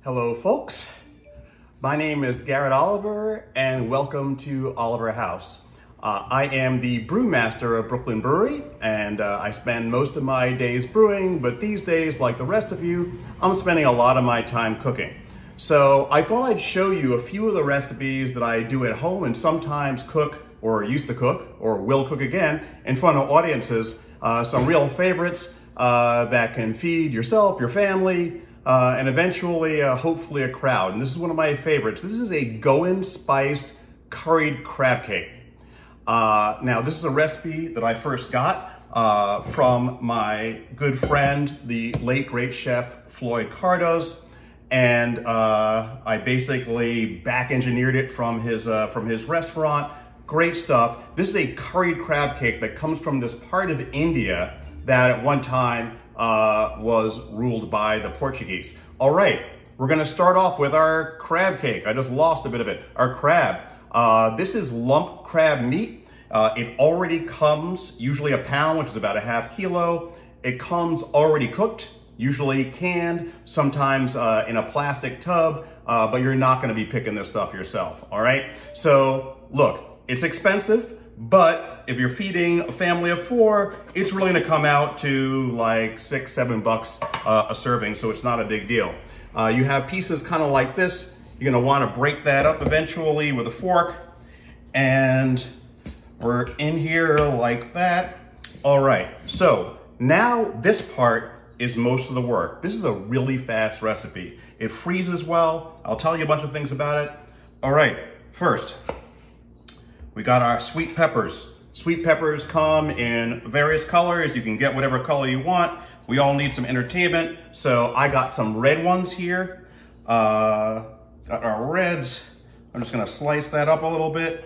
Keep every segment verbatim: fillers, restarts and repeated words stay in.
Hello folks, my name is Garrett Oliver and welcome to Oliver House. Uh, I am the brewmaster of Brooklyn Brewery and uh, I spend most of my days brewing, but these days, like the rest of you, I'm spending a lot of my time cooking. So I thought I'd show you a few of the recipes that I do at home and sometimes cook or used to cook or will cook again in front of audiences. Uh, some real favorites uh, that can feed yourself, your family, Uh, and eventually, uh, hopefully, a crowd. And this is one of my favorites. This is a Goan spiced curried crab cake. Uh, now, this is a recipe that I first got uh, from my good friend, the late great chef Floyd Cardos, and uh, I basically back engineered it from his uh, from his restaurant. Great stuff. This is a curried crab cake that comes from this part of India that at one time Uh, was ruled by the Portuguese. All right, we're gonna start off with our crab cake. I just lost a bit of it. Our crab. Uh, this is lump crab meat. Uh, it already comes, usually a pound, which is about a half kilo. It comes already cooked, usually canned, sometimes uh, in a plastic tub, uh, but you're not gonna be picking this stuff yourself, all right? So look, it's expensive, but if you're feeding a family of four, it's really gonna come out to like six, seven bucks uh, a serving, so it's not a big deal. Uh, you have pieces kind of like this. You're gonna wanna break that up eventually with a fork, and we're in here like that. All right, so now this part is most of the work. This is a really fast recipe. It freezes well. I'll tell you a bunch of things about it. All right, first, we got our sweet peppers. Sweet peppers come in various colors. You can get whatever color you want. We all need some entertainment. So I got some red ones here. Uh, got our reds. I'm just gonna slice that up a little bit.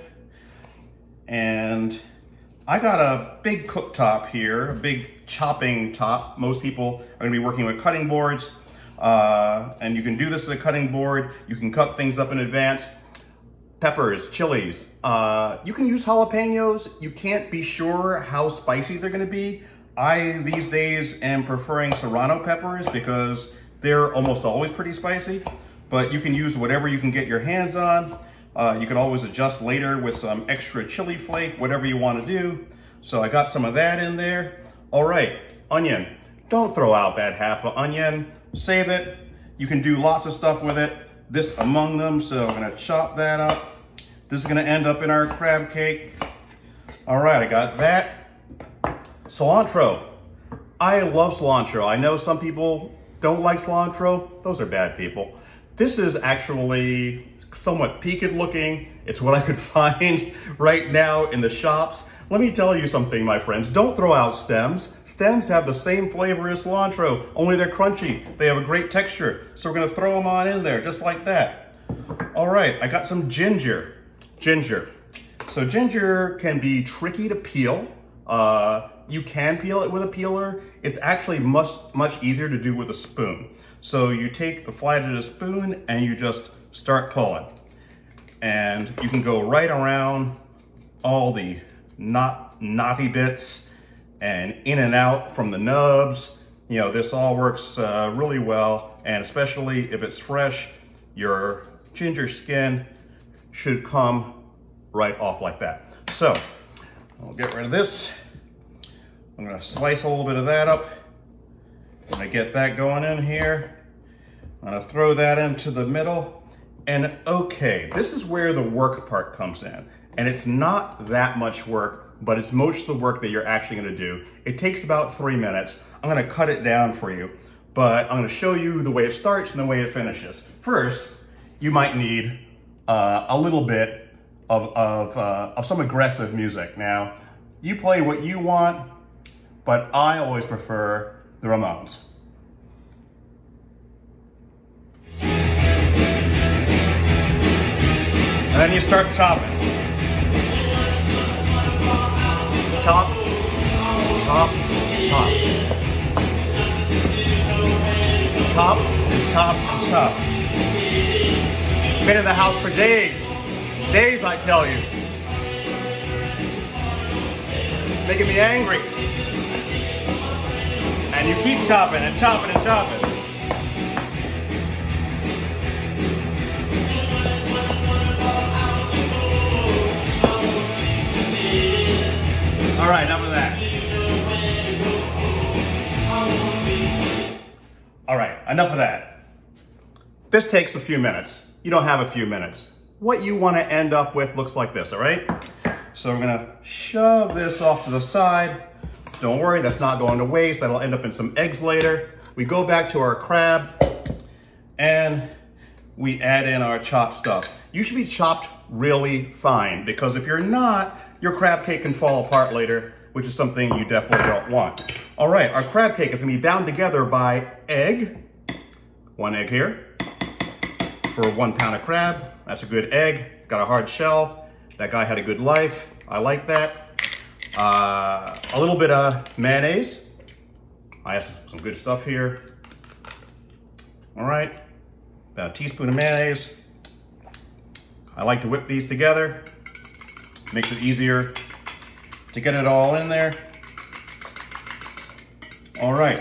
And I got a big cooktop here, a big chopping top. Most people are gonna be working with cutting boards. Uh, and you can do this with a cutting board. You can cut things up in advance. Peppers, chilies. Uh, you can use jalapenos. You can't be sure how spicy they're gonna be. I, these days, am preferring serrano peppers because they're almost always pretty spicy, but you can use whatever you can get your hands on. Uh, you can always adjust later with some extra chili flake, whatever you wanna do. So I got some of that in there. All right, onion. Don't throw out that half of onion, save it. You can do lots of stuff with it. This among them, so I'm gonna chop that up. This is gonna end up in our crab cake. All right, I got that. Cilantro. I love cilantro. I know some people don't like cilantro. Those are bad people. This is actually somewhat peaked looking. It's what I could find right now in the shops. Let me tell you something, my friends. Don't throw out stems. Stems have the same flavor as cilantro, only they're crunchy. They have a great texture. So we're gonna throw them on in there, just like that. All right, I got some ginger. Ginger. So ginger can be tricky to peel. Uh, you can peel it with a peeler. It's actually much, much easier to do with a spoon. So you take the flat of the spoon and you just start pulling. And you can go right around all the Knot, knotty bits and in and out from the nubs. You know, this all works uh, really well, and especially if it's fresh, your ginger skin should come right off like that. So I'll get rid of this. I'm gonna slice a little bit of that up. I'm gonna get that going in here. I'm gonna throw that into the middle. And okay, this is where the work part comes in. And it's not that much work, but it's most of the work that you're actually gonna do. It takes about three minutes. I'm gonna cut it down for you, but I'm gonna show you the way it starts and the way it finishes. First, you might need uh, a little bit of, of, uh, of some aggressive music. Now, you play what you want, but I always prefer the Ramones. And then you start chopping. Chop, chop, chop. Chop, and chop, and chop. Been in the house for days. Days, I tell you. It's making me angry. And you keep chopping and chopping and chopping. enough of that. This takes a few minutes. You don't have a few minutes. What you want to end up with looks like this, all right? So we're gonna shove this off to the side. Don't worry, that's not going to waste. That'll end up in some eggs later. We go back to our crab and we add in our chopped stuff. You should be chopped really fine, because if you're not, your crab cake can fall apart later, which is something you definitely don't want. All right, our crab cake is gonna be bound together by egg. One egg here for one pound of crab. That's a good egg. It's got a hard shell. That guy had a good life. I like that. Uh, a little bit of mayonnaise. I have some good stuff here. All right, about a teaspoon of mayonnaise. I like to whip these together. Makes it easier to get it all in there. All right,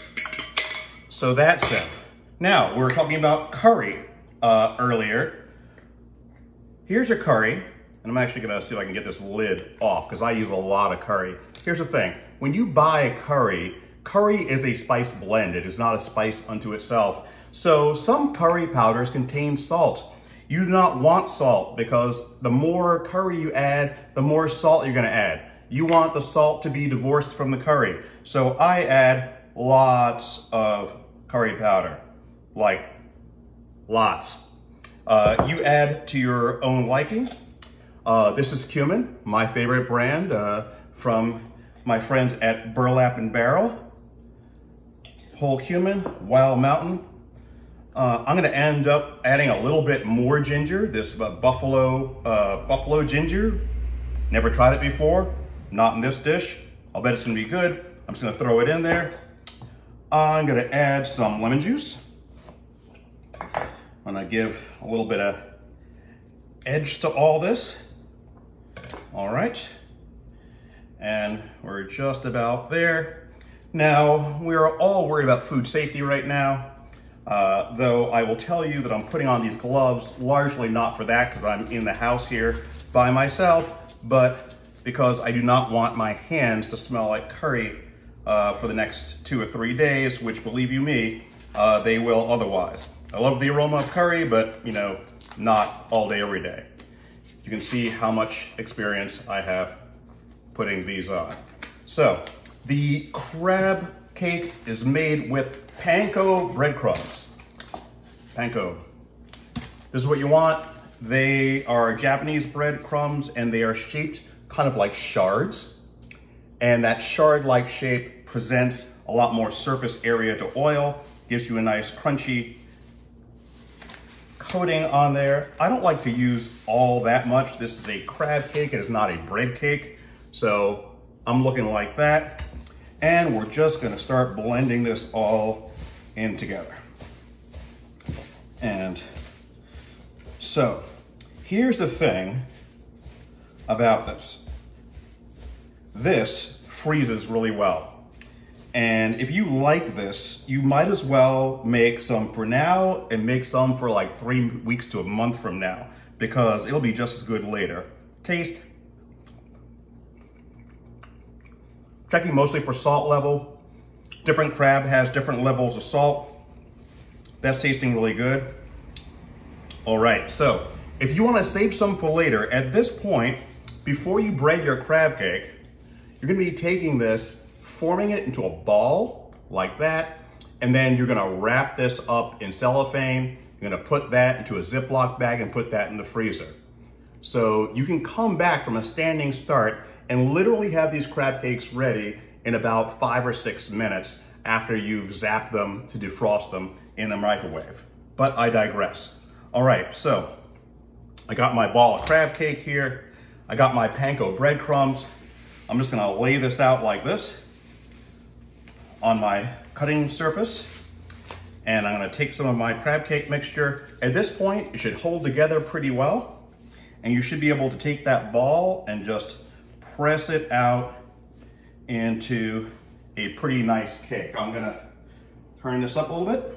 so that's it. Now, we were talking about curry uh, earlier. Here's your curry, and I'm actually gonna see if I can get this lid off, because I use a lot of curry. Here's the thing, when you buy curry, curry is a spice blend. It is not a spice unto itself. So some curry powders contain salt. You do not want salt, because the more curry you add, the more salt you're gonna add. You want the salt to be divorced from the curry. So I add lots of curry powder, like lots. Uh, you add to your own liking. Uh, this is cumin, my favorite brand uh, from my friends at Burlap and Barrel. Whole cumin, Wild Mountain. Uh, I'm gonna end up adding a little bit more ginger, this uh, buffalo, uh, buffalo ginger. Never tried it before, not in this dish. I'll bet it's gonna be good. I'm just gonna throw it in there. I'm gonna add some lemon juice. I'm gonna give a little bit of edge to all this. All right, and we're just about there. Now, we're all worried about food safety right now. Uh, though I will tell you that I'm putting on these gloves largely not for that, because I'm in the house here by myself, but because I do not want my hands to smell like curry uh, for the next two or three days, which, believe you me, uh, they will otherwise. I love the aroma of curry, but you know, not all day, every day. You can see how much experience I have putting these on. So, the crab cake is made with panko breadcrumbs. Panko. This is what you want. They are Japanese breadcrumbs, and they are shaped kind of like shards. And that shard-like shape presents a lot more surface area to oil, gives you a nice crunchy coating on there. I don't like to use all that much. This is a crab cake, it is not a bread cake. So I'm looking like that. And we're just gonna start blending this all in together. And so here's the thing about this. This freezes really well. And if you like this, you might as well make some for now and make some for like three weeks to a month from now, because it'll be just as good later. Taste. Checking mostly for salt level. Different crab has different levels of salt. That's tasting really good. All right, so if you want to save some for later, at this point, before you bread your crab cake, you're gonna be taking this, forming it into a ball like that, and then you're gonna wrap this up in cellophane. You're gonna put that into a Ziploc bag and put that in the freezer. So you can come back from a standing start and literally have these crab cakes ready in about five or six minutes after you've zapped them to defrost them in the microwave. But I digress. All right, so I got my ball of crab cake here. I got my panko breadcrumbs. I'm just gonna lay this out like this on my cutting surface. And I'm gonna take some of my crab cake mixture. At this point, it should hold together pretty well. And you should be able to take that ball and just press it out into a pretty nice cake. I'm gonna turn this up a little bit.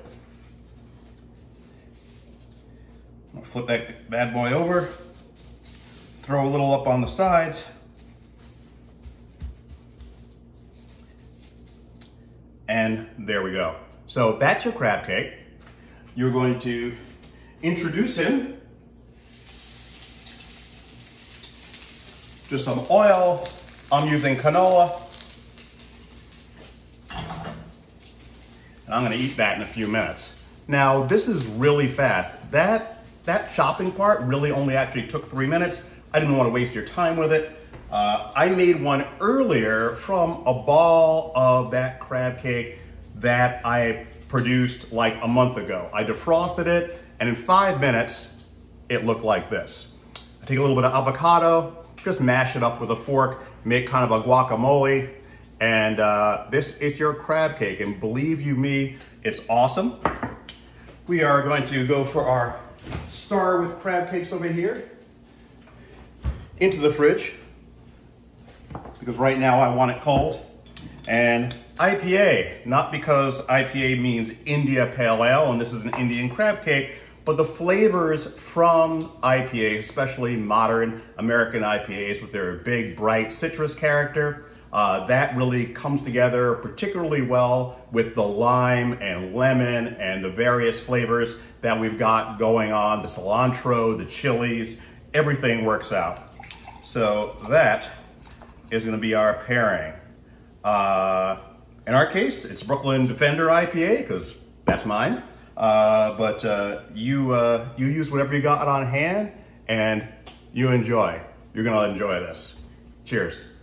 I'm gonna flip that bad boy over, throw a little up on the sides, and there we go. So that's your crab cake. You're going to introduce him to some oil. I'm using canola. And I'm gonna eat that in a few minutes. Now, this is really fast. That, that chopping part really only actually took three minutes. I didn't want to waste your time with it. Uh, I made one earlier from a ball of that crab cake that I produced like a month ago. I defrosted it, and in five minutes, it looked like this. I take a little bit of avocado, just mash it up with a fork, make kind of a guacamole, and uh, this is your crab cake, and believe you me, it's awesome. We are going to go for our star with crab cakes over here, into the fridge, because right now I want it cold. And I P A, not because I P A means India Pale Ale, and this is an Indian crab cake, but the flavors from I P A, especially modern American I P As with their big, bright citrus character, uh, that really comes together particularly well with the lime and lemon and the various flavors that we've got going on, the cilantro, the chilies, everything works out. So that is gonna be our pairing. Uh, in our case, it's Brooklyn Defender I P A, because that's mine. Uh, but uh, you, uh, you use whatever you got on hand, and you enjoy. You're gonna enjoy this. Cheers.